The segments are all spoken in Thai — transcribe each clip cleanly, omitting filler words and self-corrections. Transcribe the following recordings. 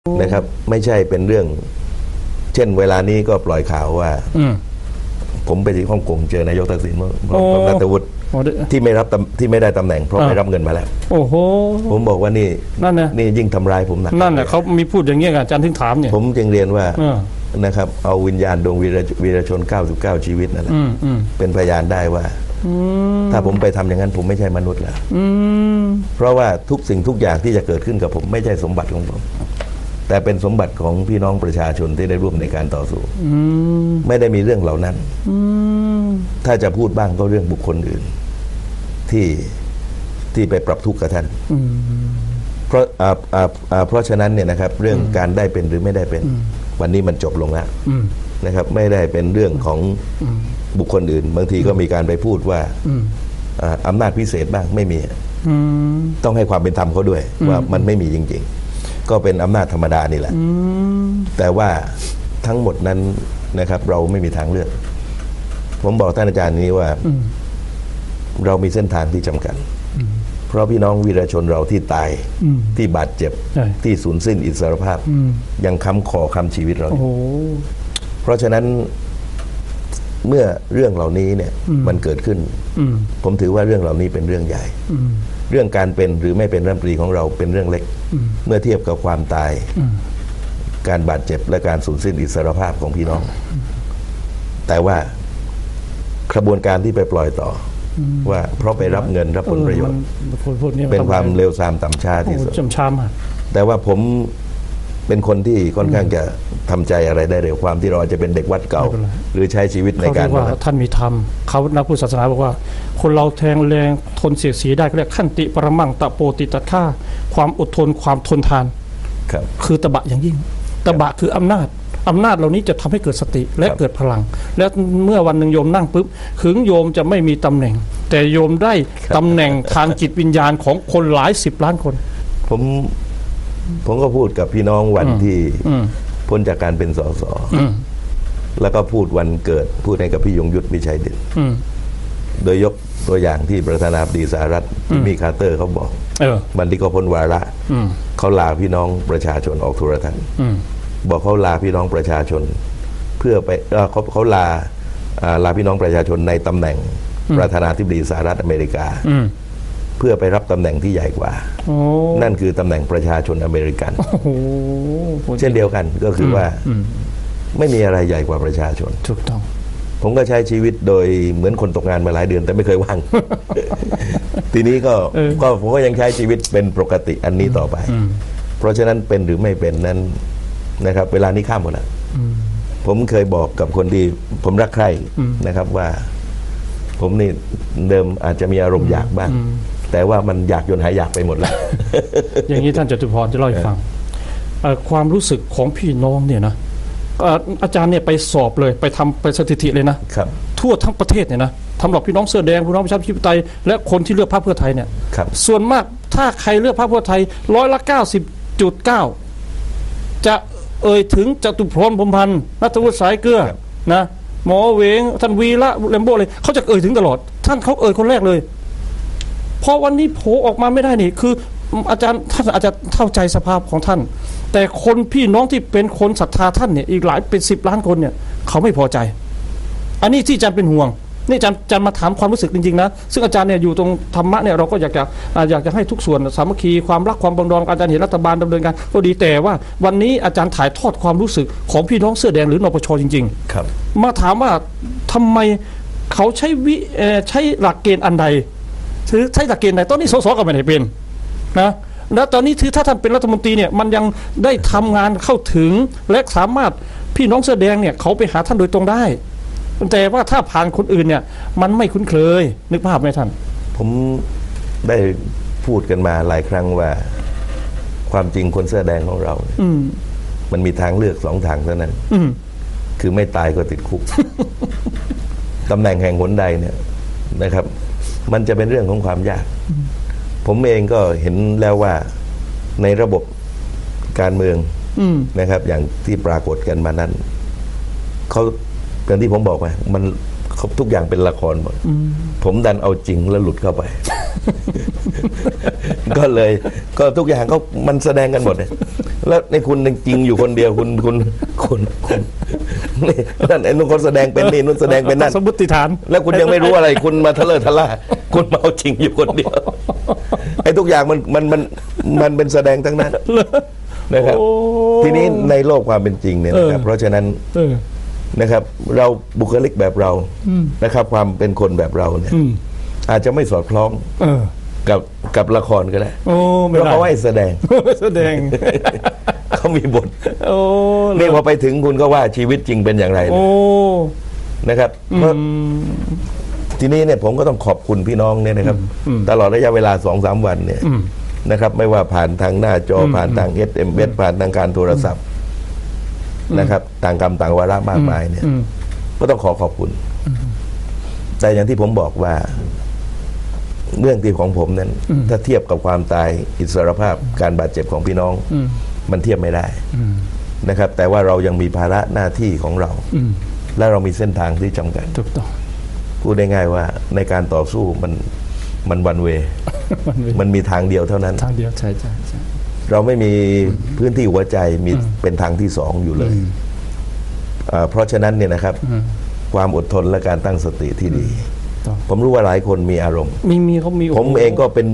นะครับไม่ใช่เป็นเรื่องเช่นเวลานี้ก็ปล่อยข่าวว่าผมไปที่ฮ่องกงเจอนายกทักษิณเมื่อนัทวุฒิที่ไม่ได้ตำแหน่งเพราะไม่รับเงินมาแล้วโอ้โหผมบอกว่านี่ยิ่งทำร้ายผมหนักนั่นแหละเขามีพูดอย่างเงี้ยอาจารย์ถึงถามเนี่ยผมจึงเรียนว่านะครับเอาวิญญาณดวงวีรชน99ชีวิตนั่นแหละเป็นพยานได้ว่าถ้าผมไปทำอย่างนั้นผมไม่ใช่มนุษย์แล้วเพราะว่าทุกสิ่งทุกอย่างที่จะเกิดขึ้นกับผมไม่ใช่สมบัติของผมแต่เป็นสมบัติของพี่น้องประชาชนที่ได้ร่วมในการต่อสู้ไม่ได้มีเรื่องเหล่านั้นถ้าจะพูดบ้างก็เรื่องบุคคลอื่นที่ไปปรับทุกข์กับท่านเพราะฉะนั้นเนี่ยนะครับเรื่องการได้เป็นหรือไม่ได้เป็นวันนี้มันจบลงแล้วนะครับไม่ได้เป็นเรื่องของบุคคลอื่นบางทีก็มีการไปพูดว่าอำนาจพิเศษบ้างไม่มีต้องให้ความเป็นธรรมเขาด้วยว่ามันไม่มีจริงๆก็เป็นอำนาจธรรมดานี่แหละแต่ว่าทั้งหมดนั้นนะครับเราไม่มีทางเลือกผมบอกท่านอาจารย์นี้ว่าเรามีเส้นทางที่จำกัดเพราะพี่น้องวีรชนเราที่ตายที่บาดเจ็บที่สูญสิ้นอิสรภาพยังค้ำคอค้ำชีวิตเราเพราะฉะนั้นเมื่อเรื่องเหล่านี้เนี่ยมันเกิดขึ้นผมถือว่าเรื่องเหล่านี้เป็นเรื่องใหญ่เรื่องการเป็นหรือไม่เป็นรัฐมนตรีของเราเป็นเรื่องเล็กเมื่อเทียบกับความตายการบาดเจ็บและการสูญสิ้นอิสรภาพของพี่น้องแต่ว่ากระบวนการที่ไปปล่อยต่อว่าเพราะไปรับเงินรับผลประโยชน์เป็นความเลวทรามต่ำช้าที่สุดแต่ว่าผมเป็นคนที่ค่อนข้างจะทำใจอะไรได้เร็วความที่เราจะเป็นเด็กวัดเก่าหรือใช้ชีวิตในการว่าท่านมีธรรมเขานักพุทธศาสนาบอกว่าคนเราแทงแรงทนเสียดสีได้ก็เรียกขันติปรมังตะโปติตัดฆ่าความอดทนความทนทานคือตบะอย่างยิ่งตบะคืออำนาจเหล่านี้จะทำให้เกิดสติและเกิดพลังและเมื่อวันหนึ่งโยมนั่งปุ๊บถึงโยมจะไม่มีตำแหน่งแต่โยมได้ตำแหน่งทางจิตวิญญาณของคนหลาย10 ล้านคนผมก็พูดกับพี่น้องวันที่พ้นจากการเป็นสสแล้วก็พูดวันเกิดพูดให้กับพี่ยงยุทธวิชัยเด่นโดยยกตัวอย่างที่ประธานาธิบดีสหรัฐมีคาร์เตอร์เขาบอกวันที่เขาพ้นวาระเขาลาพี่น้องประชาชนออกโทรทัศน์บอกเขาลาพี่น้องประชาชนเพื่อไปเขาลาพี่น้องประชาชนในตำแหน่งประธานาธิบดีสหรัฐอเมริกาเพื่อไปรับตำแหน่งที่ใหญ่กว่านั่นคือตำแหน่งประชาชนอเมริกันเช่นเดียวกันก็คือว่าไม่มีอะไรใหญ่กว่าประชาชนถูกต้องผมก็ใช้ชีวิตโดยเหมือนคนตกงานมาหลายเดือนแต่ไม่เคยว่าง ทีนี้ก็ผมก็ยังใช้ชีวิตเป็นปกติอันนี้ต่อไปเพราะฉะนั้นเป็นหรือไม่เป็นนั้นนะครับเวลานี้ข้ามหมดแล้วผมเคยบอกกับคนที่ผมรักใคร่นะครับว่าผมนี่เดิมอาจจะมีอารมณ์อยากบ้างแต่ว่ามันอยากจนหายอยากไปหมดแล้วอย่างนี้ท่านจตุพรจะเล่าให้ฟังความรู้สึกของพี่น้องเนี่ยนะอาจารย์เนี่ยไปสอบเลยไปสถิติเลยนะครับทั่วทั้งประเทศเนี่ยนะสำหรับพี่น้องเสื้อแดงพี่น้องประชาธิปไตยและคนที่เลือกพรรคเพื่อไทยเนี่ยส่วนมากถ้าใครเลือกพรรคเพื่อไทย90.9จะเอ่ยถึงจตุพรพรหมพันธ์ณัฐวุฒิสายเกลือนะหมอเวงท่านวีระแลมโบ้เลยเขาจะเอ่ยถึงตลอดท่านเขาเอ่ยคนแรกเลยพอวันนี้โผล่ออกมาไม่ได้นี่คืออาจารย์ท่านอาจจะเข้าใจสภาพของท่านแต่คนพี่น้องที่เป็นคนศรัทธาท่านเนี่ยอีกหลายเป็น10 ล้านคนเนี่ยเขาไม่พอใจอันนี้ที่อาจารย์เป็นห่วงนี่อาจารย์มาถามความรู้สึกจริงๆนะซึ่งอาจารย์เนี่ยอยู่ตรงธรรมะเนี่ยเราก็อยากจะให้ทุกส่วนสามัคคีความรักความปรองดองอาจารย์เห็นรัฐบาลดำเนินการก็ดีแต่ว่าวันนี้อาจารย์ถ่ายทอดความรู้สึกของพี่น้องเสื้อแดงหรือนปช.จริงๆครับมาถามว่าทำไมเขาใช้หลักเกณฑ์อันใดหรือใช้หลักเกณฑ์ใดตอนนี้สสก็ไม่ได้เป็นนะแล้วตอนนี้ถ้าท่านเป็นรัฐมนตรีเนี่ยมันยังได้ทำงานเข้าถึงและสามารถพี่น้องเสื้อแดงเนี่ยเขาไปหาท่านโดยตรงได้แต่ว่าถ้าผ่านคนอื่นเนี่ยมันไม่คุ้นเคยนึกภาพไหมท่านผมได้พูดกันมาหลายครั้งว่าความจริงคนเสื้อแดงของเรามันมีทางเลือก2 ทางเท่านั้นคือไม่ตายก็ติดคุก ตำแหน่งแห่งหนใดเนี่ยนะครับมันจะเป็นเรื่องของความยากผมเองก็เห็นแล้วว่าในระบบการเมืองนะครับอย่างที่ปรากฏกันมานั้นเขาอย่างที่ผมบอกไปมันทุกอย่างเป็นละครหมดผมดันเอาจริงแล้วหลุดเข้าไป ก็ทุกอย่างก็มันแสดงกันหมดเลยแล้วในคุณจริงอยู่คนเดียวคุณนี่นั่นไอ้นุ่นคนแสดงเป็นนี่นุ่นแสดงเป็นนั่นสมมติฐานแล้วคุณยังไม่รู้อะไรคุณมาทะเลาะทะล่าคุณมาเอาจริงอยู่คนเดียวไอ้ทุกอย่างมันเป็นแสดงทั้งนั้นนะครับโอ้ทีนี้ในโลกความเป็นจริงเนี่ยนะครับเพราะฉะนั้นนะครับเราบุคลิกแบบเรานะครับความเป็นคนแบบเราเนี่ยอาจจะไม่สอดคล้องกับละครก็ได้โอ้ไม่เพราะได้เขาให้แสดงแสดงเขามีบทโอ้นี่พอไปถึงคุณก็ว่าชีวิตจริงเป็นอย่างไรโอ้นะครับเพราะทีนี้เนี่ยผมก็ต้องขอบคุณพี่น้องเนี่ยนะครับตลอดระยะเวลา 2-3 วันเนี่ยนะครับไม่ว่าผ่านทางหน้าจอผ่านทาง SMS ผ่านทางการโทรศัพท์นะครับต่างกรรมต่างวาระมากมายเนี่ยก็ต้องขอบคุณแต่อย่างที่ผมบอกว่าเรื่องที่ของผมนั้นถ้าเทียบกับความตายอิสรภาพการบาดเจ็บของพี่น้องมันเทียบไม่ได้นะครับแต่ว่าเรายังมีภาระหน้าที่ของเราและเรามีเส้นทางที่จำกัดถูกต้องพูดได้ง่ายว่าในการต่อสู้มันวันเวมันมีทางเดียวเท่านั้นทางเดียวใช่เราไม่มีพื้นที่หัวใจมีเป็นทางที่สองอยู่เลยเพราะฉะนั้นเนี่ยนะครับความอดทนและการตั้งสติที่ดีผมรู้ว่าหลายคนมีอารมณ์เขามีผมเองก็เป็น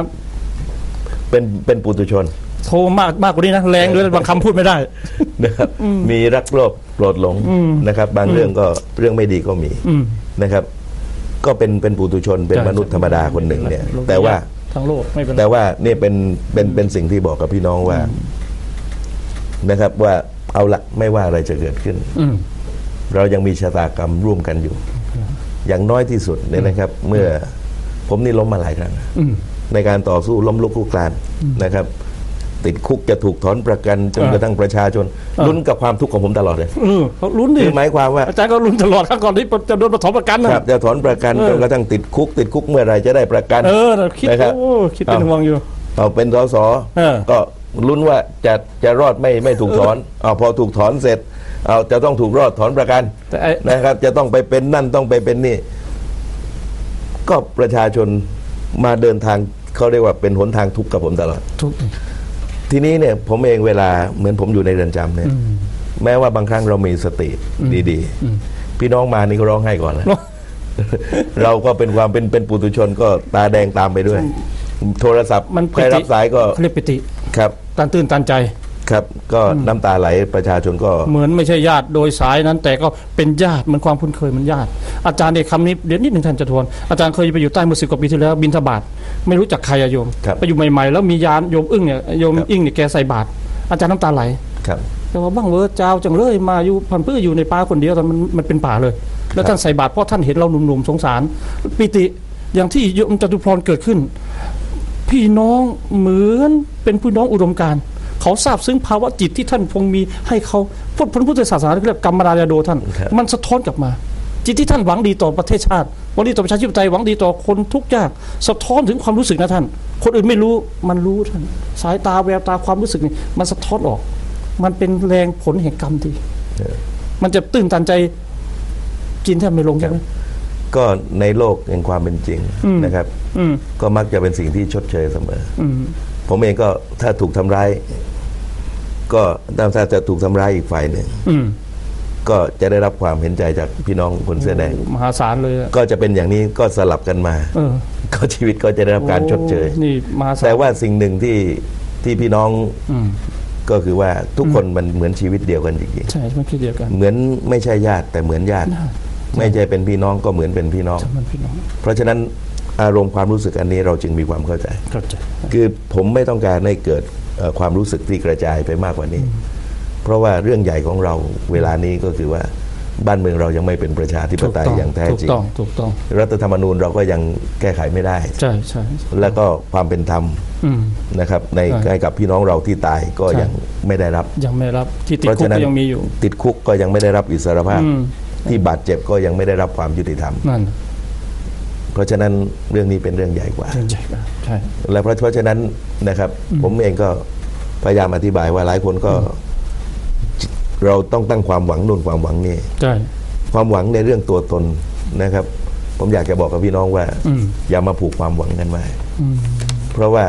ปุถุชนโทรมากกว่านี้นะแรงด้วยบางคำพูดไม่ได้นะครับมีรักโลภโกรธหลงนะครับบางเรื่องก็เรื่องไม่ดีก็มีนะครับก็เป็นปุถุชนเป็นมนุษย์ธรรมดาคนหนึ่งเนี่ยแต่ว่าทั้งโลกไม่เป็นแต่ว่านี่เป็นสิ่งที่บอกกับพี่น้องว่านะครับว่าเอาละไม่ว่าอะไรจะเกิดขึ้นเรายังมีชะตากรรมร่วมกันอยู่อย่างน้อยที่สุดเนี่ยนะครับเมื่อผมนี่ล้มมาหลายครั้งในการต่อสู้ล้มลุกคลุกคลานนะครับติดคุกจะถูกถอนประกันจนกระทั่งประชาชนลุ้นกับความทุกข์ของผมตลอดเลยเขาลุ้นดิหมายความว่าอาจารย์ก็ลุ้นตลอดครับก่อนที่จะโดนถอนประกันนะครับจะถอนประกันจนกระทั่งติดคุกเมื่อไรจะได้ประกันคิดเป็นห่วงอยู่เอาเป็นส.ส.ก็ลุ้นว่าจะรอดไม่ถูกถอนพอถูกถอนเสร็จจะต้องถูกรอดถอนประกันนะครับจะต้องไปเป็นนั่นต้องไปเป็นนี่ก็ประชาชนมาเดินทางเขาเรียกว่าเป็นหนทางทุกข์กับผมตลอดทีนี้เนี่ยผมเองเวลาเหมือนผมอยู่ในเรือนจำเนี่ยแม้ว่าบางครั้งเรามีสติดีๆพี่น้องมานี่ก็ร้องไห้ก่อนแล้วเราก็เป็นความเป็นปุถุชนก็ตาแดงตามไปด้วยโทรศัพท์ใครรับสายก็เรียกปิติครับตื่นตันใจครับก็น้ำตาไหลประชาชนก็เหมือนไม่ใช่ญาติโดยสายนั้นแต่ก็เป็นญาติมันความคุ้นเคยมันญาติอาจารย์เนี่ยคำนี้เดี๋ยวนิดหนึ่งท่านจะทวนอาจารย์เคยไปอยู่ใต้เมื่อ10 กว่าปีที่แล้วบิณฑบาตไม่รู้จักใครโยมไปอยู่ใหม่ๆแล้วมียานโยมอึ้งเนี่ยโยมอึ้งเนี่ยแกใส่บาตรอาจารย์น้ำตาไหลแต่ว่าบ้างเวอร์เจ้าจังเลยมาอยู่พันปื้ออยู่ในป่าคนเดียวแต่มันเป็นป่าเลยแล้วท่านใส่บาตรเพราะท่านเห็นเราหนุ่มๆสงสารปิติอย่างที่โยมจตุพรเกิดขึ้นพี่น้องเหมือนเป็นพี่น้องอุดมการณ์เขาทราบซึ้งภาวะจิตที่ท่านคงมีให้เขาพระพุทธศาสนาเรียกกรรมราญาโดท่านมันสะท้อนกลับมาจิตที่ท่านหวังดีต่อประเทศชาติหวังดีต่อประชาธิปไตยหวังดีต่อคนทุกข์ยากสะท้อนถึงความรู้สึกนะท่านคนอื่นไม่รู้มันรู้ท่านสายตาแววตาความรู้สึกนี่มันสะท้อนออกมันเป็นแรงผลแห่งกรรมที่มันจะตื่นตันใจจินแทบไม่ลงใช่ไหมก็ในโลกแห่งความเป็นจริงนะครับก็มักจะเป็นสิ่งที่ชดเชยเสมอผมเองก็ถ้าถูกทำร้ายก็ถ้าจะถูกทำร้ายอีกฝ่ายหนึ่งก็จะได้รับความเห็นใจจากพี่น้องคนเสื้อแดงมหาศาลเลยก็จะเป็นอย่างนี้ก็สลับกันมาก็ชีวิตก็จะได้รับการชดเชยนี่มหาศาลแต่ว่าสิ่งหนึ่งที่พี่น้องก็คือว่าทุกคนมันเหมือนชีวิตเดียวกันจริงๆใช่ไม่ใช่เดียวกันเหมือนไม่ใช่ญาติแต่เหมือนญาติไม่ใช่เป็นพี่น้องก็เหมือนเป็นพี่น้องเพราะฉะนั้นอารมณ์ความรู้สึกอันนี้เราจึงมีความเข้าใจคือผมไม่ต้องการให้เกิดความรู้สึกที่กระจายไปมากกว่านี้เพราะว่าเรื่องใหญ่ของเราเวลานี้ก็คือว่าบ้านเมืองเรายังไม่เป็นประชาธิปไตยอย่างแท้จริงถูกต้องรัฐธรรมนูญเราก็ยังแก้ไขไม่ได้ใช่แล้วก็ความเป็นธรรมนะครับในกับพี่น้องเราที่ตายก็ยังไม่ได้รับที่ติดคุกก็ยังมีอยู่ติดคุกก็ยังไม่ได้รับอิสรภาพที่บาดเจ็บก็ยังไม่ได้รับความยุติธรรมเพราะฉะนั้นเรื่องนี้เป็นเรื่องใหญ่กว่าใช่และเพราะฉะนั้นนะครับผมเองก็พยายามอธิบายว่าหลายคนก็เราต้องตั้งความหวังนู่นความหวังนี่ความหวังในเรื่องตัวตนนะครับผมอยากจะบอกกับพี่น้องว่าอย่ามาผูกความหวังกันไว้เพราะว่า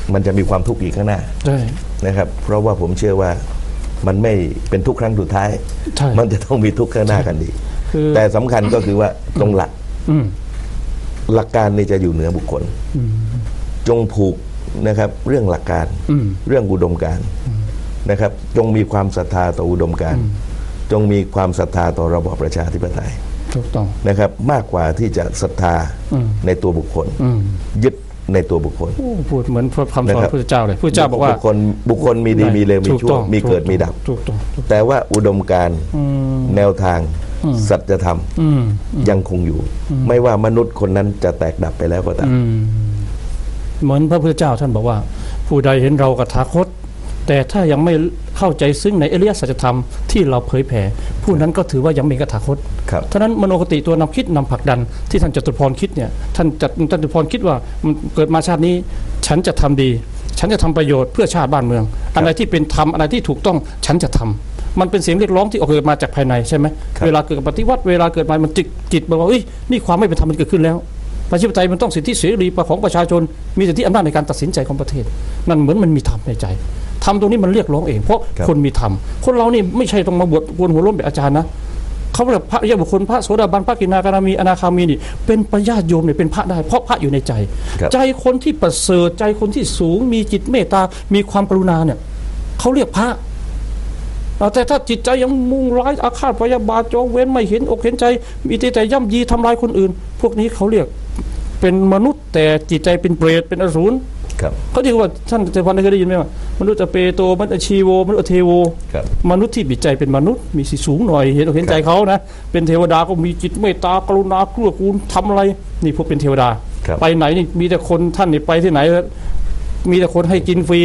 มันจะมีความทุกข์อีกข้างหน้าใช่นะครับ เพราะว่าผมเชื่อว่ามันไม่เป็นทุกครั้งสุดท้ายใช่มันจะต้องมีทุกข์ข้างหน้ากันดีคือแต่สำคัญก็คือว่าตรงหลักอืมหลักการนี่จะอยู่เหนือบุคคล จงผูกนะครับเรื่องหลักการ เรื่องอุดมการณ์นะครับ จงมีความศรัทธาต่ออุดมการณ์จงมีความศรัทธาต่อระบอบประชาธิปไตยถูกต้องนะครับ มากกว่าที่จะศรัทธาในตัวบุคคล ยึดในตัวบุคคลโอ้พูดเหมือนคำสอนนะครับพระเจ้าเลยพระเจ้าบอกว่าบุคคลมีดีมีเลวมีถูกชั่ต้วองมีเกิดมีดับถูกต้องแต่ว่าอุดมการณ์แนวทางสัจธรรมยังคงอยู่ ไม่ว่ามนุษย์คนนั้นจะแตกดับไปแล้วก็ตามเหมือนพระพุทธเจ้าท่านบอกว่า ผู้ใดเห็นเรากับตถาคต แต่ถ้ายังไม่เข้าใจซึ่งในอริยสัจธรรมที่เราเผยแผ่ผู้นั้นก็ถือว่ายังไม่เป็นตถาคตครับฉะนั้นมโนคติตัวนำคิดนำผลักดันที่ท่านจตุรพรคิดเนี่ยท่านจตุรพรคิดว่ามันเกิดมาชาตินี้ ฉันจะทำดี ฉันจะทำประโยชน์เพื่อชาติบ้านเมืองอะไรที่เป็นธรรมอะไรที่ถูกต้องฉันจะทำมันเป็นเสียงเรียกร้องที่ออกมาจากภายในใช่ไหมเวลาเกิดปฏิวัติเวลาเกิดมามันจิตบอกว่าเอ้ยนี่ความไม่เป็นธรรมมันเกิดขึ้นแล้วประชาธิปไตยมันต้องสิทธิเสรีของประชาชนมีสิทธิอำนาจในการตัดสินใจของประเทศนั่นเหมือนมันมีธรรมในใจธรรมตรงนี้มันเรียกร้องเองเพราะคนมีธรรมคนเรานี่ไม่ใช่ต้องมาบวชวนหัวล้มแบบอาจารย์นะเขาแบบพระยาบุคคลพระโสดาบันพระกิณากามีอนาคามีนี่เป็นปัญญาโยมเนี่ยเป็นพระได้เพราะพระอยู่ในใจ ใจคนที่ประเสริฐใจคนที่สูงมีจิตเมตตามีความกรุณาเนี่ยเขาเรียกพระแต่ถ้าจิตใจยังมุ่งร้ายอาฆาตพยาบาทจองเว้นไม่เห็นอกเห็นใจมีแต่ย่ำยีทำลายคนอื่น พวกนี้เขาเรียกเป็นมนุษย์แต่จิตใจเป็นเปรตเป็นอสูรเขาเรียกว่าท่านเจริญพรเคยได้ยินไหมว่ามนุษย์จะเปโตมนุษย์ชีโวมนุษย์เทโวมนุษย์ที่จิตใจเป็นมนุษย์มีสิสูงหน่อยเห็นอกเห็นใจเขานะเป็นเทวดาก็มีจิตเมตตากรุณาเกื้อกูลทำอะไรนี่พวกเป็นเทวดาไปไหนนี่มีแต่คนท่านนี่ไปที่ไหนมีแต่คนให้กินฟรี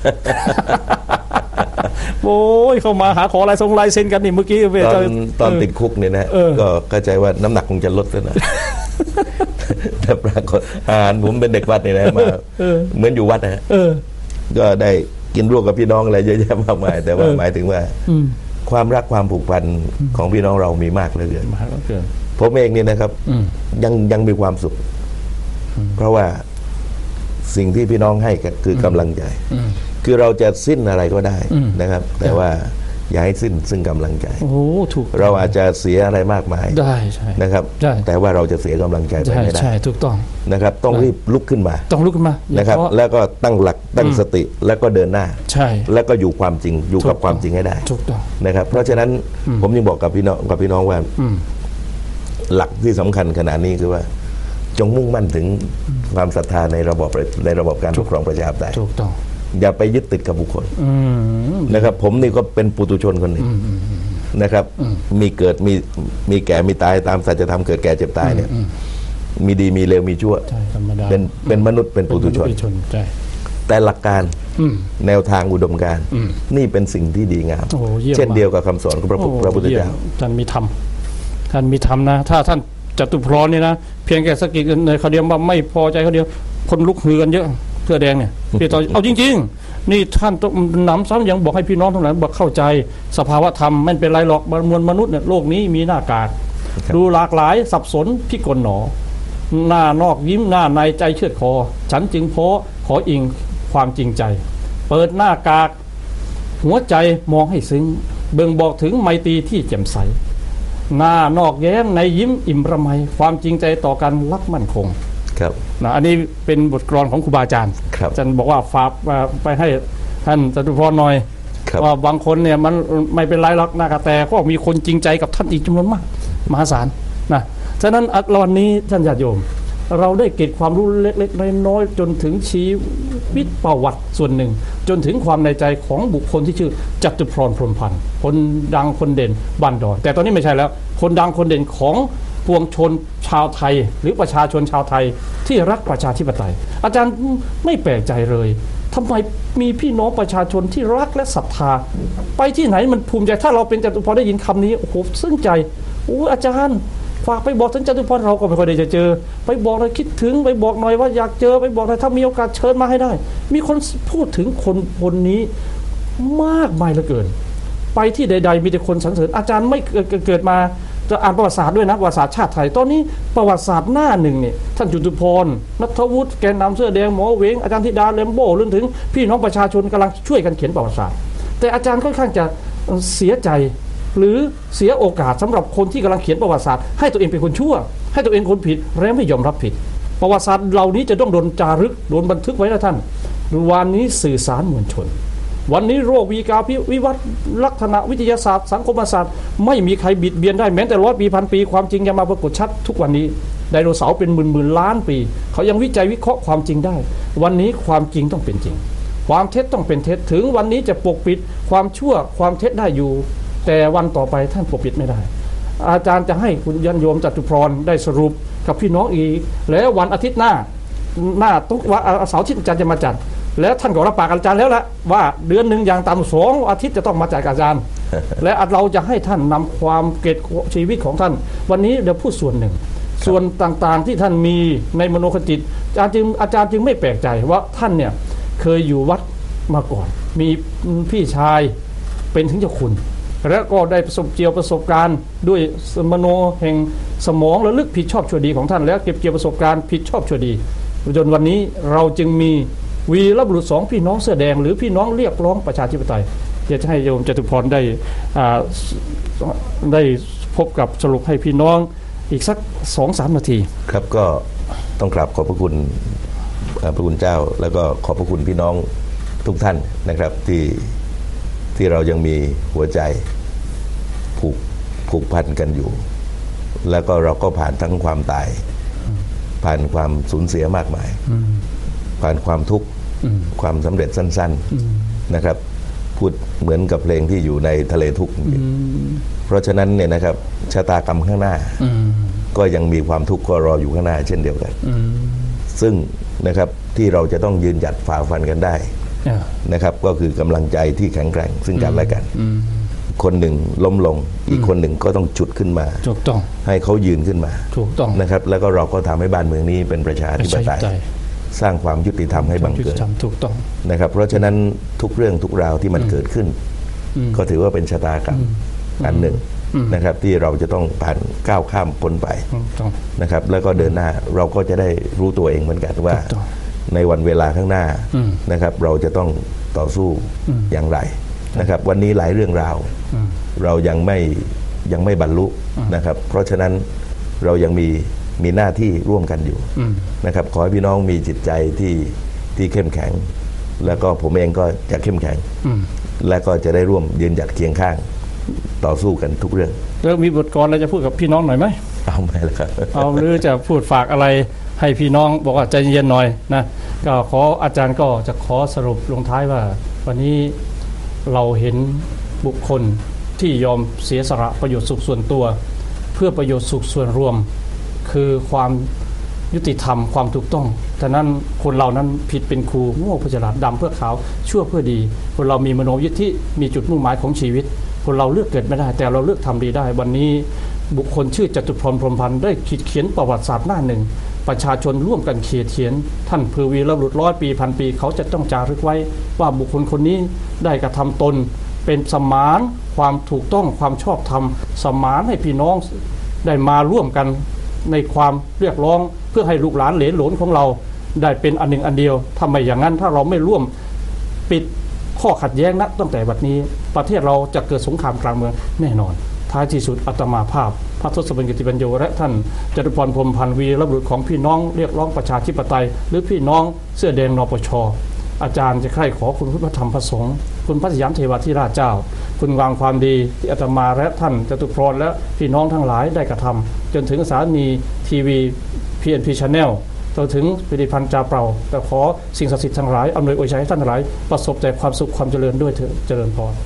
โอ้ยเข้ามาหาขอลายทรงลายเซ็นกันนี่เมื่อกี้ตอนติดคุกเนี่ยนะก็เข้าใจว่าน้ำหนักคงจะลดแล้วนะแต่ปรากฏผมเป็นเด็กวัดเนี่ยนะมาเหมือนอยู่วัดนะก็ได้กินร่วมกับพี่น้องอะไรเยอะแยะมากมายแต่ว่าหมายถึงว่าความรักความผูกพันของพี่น้องเรามีมากเหลือเกินผมเองเนี่ยนะครับยังมีความสุขเพราะว่าสิ่งที่พี่น้องให้คือกำลังใจคือเราจะสิ้นอะไรก็ได้นะครับแต่ว่าอย่าให้สิ้นซึ่งกำลังใจถูกเราอาจจะเสียอะไรมากมายได้ใช่นะครับแต่ว่าเราจะเสียกำลังใจไปไม่ได้ใช่ถูกต้องนะครับต้องรีบลุกขึ้นมานะครับแล้วก็ตั้งหลักตั้งสติแล้วก็เดินหน้าใช่แล้วก็อยู่ความจริงอยู่กับความจริงให้ได้ถูกต้องนะครับเพราะฉะนั้นผมยังบอกกับพี่น้องว่าหลักที่สำคัญขณะนี้คือว่าจงมุ่งมั่นถึงความศรัทธาในระบบการปกครองประชาธิปไตยถูกต้องอย่าไปยึดติดกับบุคคลนะครับผมนี่ก็เป็นปุถุชนคนหนึ่งนะครับมีเกิดมีแก่มีตายตามสัจธรรมเกิดแก่เจ็บตายเนี่ยมีดีมีเลวมีชั่วเป็นมนุษย์เป็นปุถุชนแต่หลักการแนวทางอุดมการณ์นี่เป็นสิ่งที่ดีงามเช่นเดียวกับคำสอนของพระพุทธเจ้าท่านมีธรรมนะถ้าท่านจตุพรนี่นะเพียงแค่สกิดในเขาเดียวว่าไม่พอใจเขาเดียวคนลุกฮือกันเยอะเสื้อแดงเนี่ยพี่ต่อเอาจริงๆนี่ท่านต้องนำซ้ำยังบอกให้พี่น้องทั้งหลายบอกเข้าใจสภาวะธรรมไม่เป็นไรหรอกมวลมนุษย์เนี่ยโลกนี้มีหน้ากากดูหลากหลายสับสนพิกลหนอหน้านอกยิ้มหน้าในใจเชือดคอฉันจึงขออิงความจริงใจเปิดหน้ากากหัวใจมองให้ซึ้งเบิ่งบอกถึงไมตรีที่แจ่มใสหน้านอกแย้มในยิ้มอิ่มระไมความจริงใจต่อกันรักมั่นคงนะอันนี้เป็นบทกลอนของครูบาอาจารย์อาจารย์บอกว่าฝากไปให้ท่านจตุพรหน่อยว่าบางคนเนี่ยมันไม่เป็นไรหรอกนะแต่ก็มีคนจริงใจกับท่านอีกจำนวนมากมหาศาลนะฉะนั้นวันนี้ท่านญาติโยมเราได้เก็บความรู้เล็กๆน้อยๆจนถึงชีวิตประวัติส่วนหนึ่งจนถึงความในใจของบุคคลที่ชื่อจตุพรพรหมพันธ์คนดังคนเด่นบ้านดอนแต่ตอนนี้ไม่ใช่แล้วคนดังคนเด่นของปวงชนชาวไทยหรือประชาชนชาวไทยที่รักประชาธิปไตยอาจารย์ไม่แปลกใจเลยทำไมมีพี่น้องประชาชนที่รักและศรัทธาไปที่ไหนมันภูมิใจถ้าเราเป็นจตุพรได้ยินคำนี้โอ้โหซึ้งใจโอ้อาจารย์ฝากไปบอกท่านจตุพรเราก็ไม่ค่อยได้จะเจอไปบอกเลยคิดถึงไปบอกหน่อยว่าอยากเจอไปบอกเลยถ้ามีโอกาสเชิญมาให้ได้มีคนพูดถึงคนนี้มากมายเหลือเกินไปที่ใดๆมีแต่คนสรรเสริญอาจารย์ไม่เกิดมาจะอ่านประวัติศาสตร์ด้วยนะประวัติศาสตร์ชาติไทยตอนนี้ประวัติศาสตร์หน้าหนึ่งเนี่ยท่านจตุพรณัฐวุฒิแกนนำเสื้อแดงหมอเหวงอาจารย์ธิดาแลมโบ้รวมถึงพี่น้องประชาชนกำลังช่วยกันเขียนประวัติศาสตร์แต่อาจารย์ค่อนข้างจะเสียใจหรือเสียโอกาสสำหรับคนที่กำลังเขียนประวัติศาสตร์ให้ตัวเองเป็นคนชั่วให้ตัวเองคนผิดและไม่ยอมรับผิดประวัติศาสตร์เหล่านี้จะต้องโดนจารึกโดนบันทึกไว้นะท่านวันนี้สื่อสารมวลชนวันนี้โรควิกาพิวิวัฒน์ลักษณะวิทยาศาสตร์สังคมศาสตร์ไม่มีใครบิดเบียนได้แม้แต่100 ปีพันปีความจริงยังมาปรากฏชัดทุกวันนี้ไดโนเสาร์เป็นหมื่นล้านปีเขายังวิจัยวิเคราะห์ความจริงได้วันนี้ความจริงต้องเป็นจริงความเท็จต้องเป็นเท็จถึงวันนี้จะปกปิดความชั่วความเท็จได้อยู่แต่วันต่อไปท่านปกปิดไม่ได้อาจารย์จะให้คุณยันโยมจตุพรได้สรุปกับพี่น้องอีกแล้ววันอาทิตย์หน้าทุกวันเสาร์อาทิตย์อาจารย์จะมาจัดแล้วท่านก็รับปากอาจารย์แล้วละว่าเดือนหนึ่งอย่างต่ำ2 อาทิตย์จะต้องมาจัดอาจารย์ และเราจะให้ท่านนำความเกตชีวิตของท่านวันนี้เดี๋ยวพูดส่วนหนึ่งส่วนต่างๆที่ท่านมีในมโนคติอาจารย์จึงไม่แปลกใจว่าท่านเนี่ยเคยอยู่วัดมาก่อนมีพี่ชายเป็นถึงเจ้าคุณและก็ได้ประสบการณ์ด้วยมโนแห่งสมองระลึกผิดชอบชั่วดีของท่านแล้วเก็บเกี่ยวประสบการณ์ผิดชอบชั่วดีจนวันนี้เราจึงมีวีรบุรุษ2 พี่น้องเสื้อแดงหรือพี่น้องเรียกร้องประชาธิปไตยอยากจะให้โยมจตุพรได้พบกับสรุปให้พี่น้องอีกสัก 2-3 นาทีครับก็ต้องกราบขอบพระคุณพระคุณเจ้าแล้วก็ขอบพระคุณพี่น้องทุกท่านนะครับที่เรายังมีหัวใจผูกพันกันอยู่แล้วก็เราก็ผ่านทั้งความตายผ่านความสูญเสียมากมายผ่านความทุกข์ความสำเร็จสั้นๆนะครับพูดเหมือนกับเพลงที่อยู่ในทะเลทุกข์เพราะฉะนั้นเนี่ยนะครับชะตากรรมข้างหน้าก็ยังมีความทุกข์ก็รออยู่ข้างหน้าเช่นเดียวกันซึ่งนะครับที่เราจะต้องยืนหยัดฝ่าฟันกันได้นะครับก็คือกำลังใจที่แข็งแกร่งซึ่งกันและกันคนหนึ่งล้มลงอีกคนหนึ่งก็ต้องจุดขึ้นมาถูกต้องให้เขายืนขึ้นมาถูกต้องนะครับแล้วก็เราก็ทำให้บ้านเมืองนี้เป็นประชาธิปไตยสร้างความยุติธรรมให้บังเกิดถูกต้องนะครับเพราะฉะนั้นทุกเรื่องทุกราวที่มันเกิดขึ้นก็ถือว่าเป็นชะตากรรมอันหนึ่งนะครับที่เราจะต้องผ่านก้าวข้ามพ้นไปนะครับแล้วก็เดินหน้าเราก็จะได้รู้ตัวเองเหมือนกันว่าในวันเวลาข้างหน้านะครับเราจะต้องต่อสู้อย่างไรนะครับวันนี้หลายเรื่องราวเรายังไม่บรรลุนะครับเพราะฉะนั้นเรายังมีหน้าที่ร่วมกันอยู่นะครับขอให้พี่น้องมีจิตใจที่เข้มแข็งแล้วก็ผมเองก็จะเข้มแข็งและก็จะได้ร่วมยืนหยัดเคียงข้างต่อสู้กันทุกเรื่องแล้วมีบทกลอนอะไรจะพูดกับพี่น้องหน่อยไหมเอาไม่ละครับเอาหรือจะพูดฝากอะไรให้พี่น้องบอกว่าใจเย็นหน่อยนะก็ขออาจารย์ก็จะขอสรุปลงท้ายว่าวันนี้เราเห็นบุคคลที่ยอมเสียสละประโยชน์สุขส่วนตัวเพื่อประโยชน์สุขส่วนรวมคือความยุติธรรมความถูกต้องฉะนั้นคนเรานั้นผิดเป็นครูโง่เพื่อฉลาดดำเพื่อขาวชั่วเพื่อดีคนเรามีมโนยิทธิมีจุดมุ่งหมายของชีวิตคนเราเลือกเกิดไม่ได้แต่เราเลือกทำดีได้วันนี้บุคคลชื่อจตุพร พรหมพันธ์ได้เขียนประวัติศาสตร์หน้าหนึ่งประชาชนร่วมกันเขียนท่านคือวีรบุรุษ100 ปีพันปีเขาจะต้องจารึกไว้ว่าบุคคลคนนี้ได้กระทำตนเป็นสมานความถูกต้องความชอบธรรมสมานให้พี่น้องได้มาร่วมกันในความเรียกร้องเพื่อให้ลูกหลานเหลนหลนของเราได้เป็นอันหนึ่งอันเดียวทำไมอย่างนั้นถ้าเราไม่ร่วมปิดข้อขัดแย้งนะตั้งแต่บัดนี้ประเทศเราจะเกิดสงครามกลางเมืองแน่นอนท้ายที่สุดอาตมาภาพพระทศพลกิติปัญโยและท่านจตุพร พรหมพันธ์วีรบุรุษของพี่น้องเรียกร้องประชาธิปไตยหรือพี่น้องเสื้อแดงนปช.อาจารย์จะใคร่ขอคุณพระธรรมพระสงฆ์คุณพระสยามเทวาธิราชเจ้าคุณวางความดีที่อาตมาและท่านจตุพรและพี่น้องทั้งหลายได้กระทำจนถึงสถานีทีวี PNP Channel จนถึงผลิตภัณฑ์จาเปล่าแต่ขอสิ่งศักดิ์สิทธิ์ทั้งหลายอำนวยอวยชัยให้ท่านทั้งหลายประสบแต่ความสุขความเจริญด้วยเถิดเจริญพร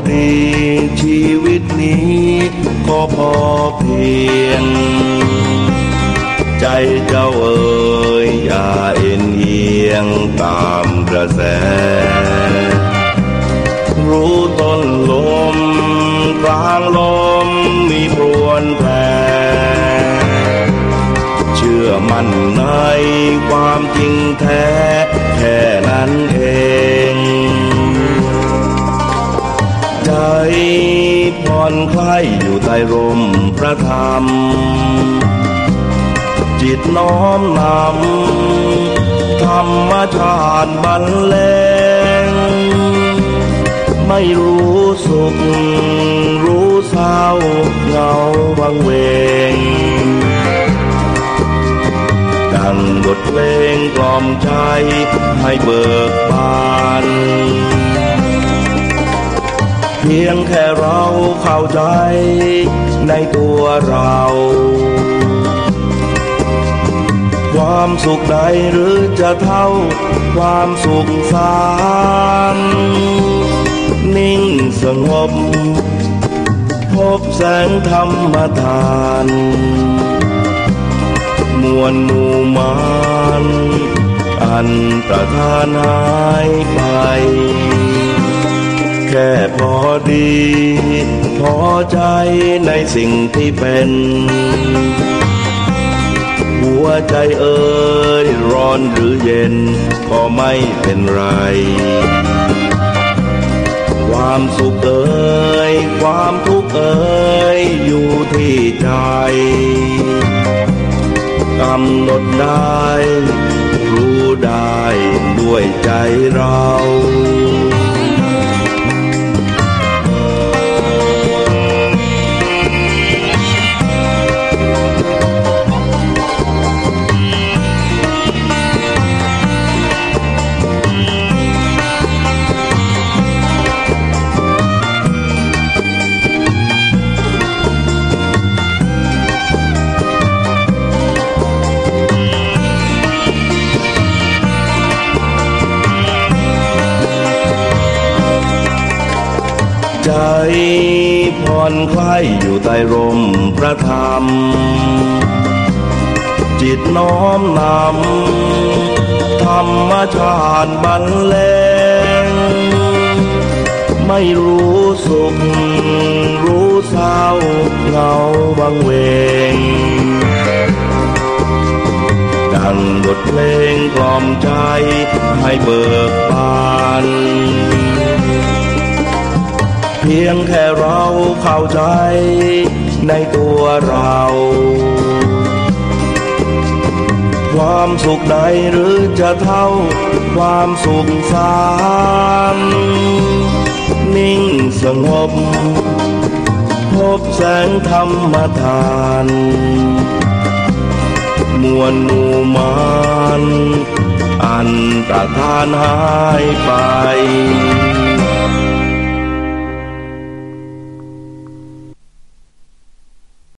ดีชีวิตนี้ก็พอเพียงใจเจ้าเอ๋ยอย่าเอ็นเอียงตามกระแสรู้ต้นลมกลางลมมีพรวนแผ่เชื่อมั่นในความจริงแท้แค่นั้นเองใจผ่อนคลายอยู่ใต้ร่มพระธรรมจิตน้อมนำธรรมชาติบรรเลงไม่รู้สุขรู้เศร้าเหงาวังเวงดังบทเพลงกล่อมใจให้เบิกบานเพียงแค่เราเข้าใจในตัวเราความสุขใดหรือจะเท่าความสุขสานนิ่งสงบพบแสงธรรมทานมวลหมู่มารอันตรธานหายไปแค่พอดีพอใจในสิ่งที่เป็นหัวใจเอ่ยร้อนหรือเย็นก็ไม่เป็นไรความสุขเอ่ยความทุกข์เอ่ยอยู่ที่ใจกำหนดได้รู้ได้ด้วยใจเราใจผ่อนคลายอยู่ใต้ร่มพระธรรมจิตน้อมนำธรรมชาติบรรเลงไม่รู้สุขรู้เศร้าเหงาวังเวงดังบทเพลงกล่อมใจให้เบิกบานเพียงแค่เราเข้าใจในตัวเราความสุขใดหรือจะเท่าความสุขสานนิ่งสงบพบแสงธรรมทานมวลหมู่มารอันตรธานหายไป